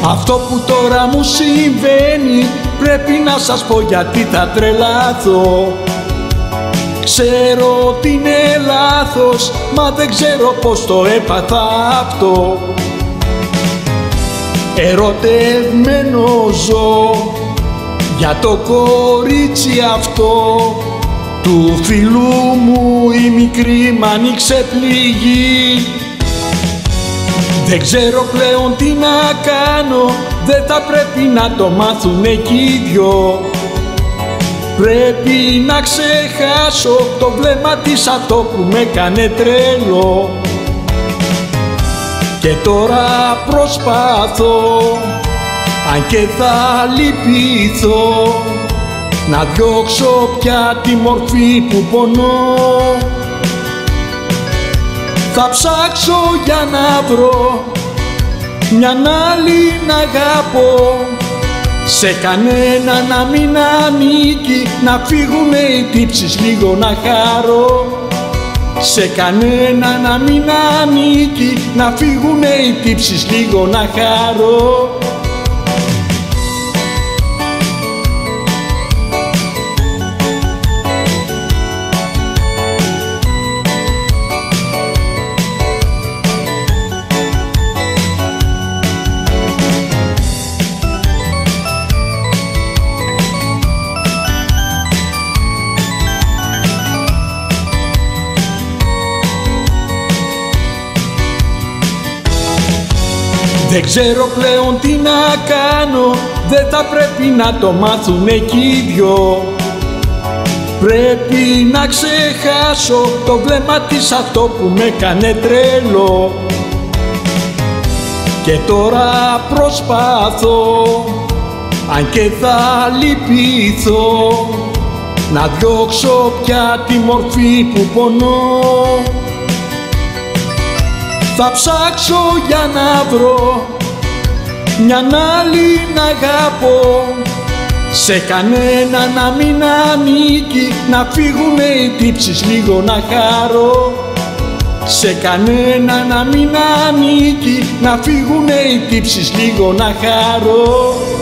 Αυτό που τώρα μου συμβαίνει πρέπει να σας πω γιατί θα τρελάθω. Ξέρω ότι είναι λάθος, μα δεν ξέρω πως το έπαθα αυτό. Ερωτευμένο ζω για το κορίτσι αυτό. Του φίλου μου η μικρή μ' άνοιξε πληγή. Δεν ξέρω πλέον τι να κάνω, δεν θα πρέπει να το μάθουν εκεί οι δυο. Πρέπει να ξεχάσω το βλέμμα της αυτό που με έκανε τρελό. Και τώρα προσπαθώ, αν και θα λυπηθώ, να διώξω πια τη μορφή που πονώ. Θα ψάξω για να βρω μια άλλη να αγαπώ, σε κανένα να μην ανήκει, να φύγουνε οι τύψεις λίγο να χαρώ. Σε κανένα να μην ανήκει, να φύγουνε οι τύψεις λίγο να χαρώ. Δεν ξέρω πλέον τι να κάνω, δεν θα πρέπει να το μάθουν εκεί οι δυο. Πρέπει να ξεχάσω το βλέμμα της αυτό που με έκανε τρελό. Και τώρα προσπαθώ, αν και θα λυπηθώ, να διώξω πια τη μορφή που πονώ. Θα ψάξω για να βρω μια άλλη να αγαπώ, σε κανένα να μην ανήκει, να φύγουνε οι τύψεις λίγο να χαρώ. Σε κανένα να μην ανήκει, να φύγουνε οι τύψεις λίγο να χαρώ.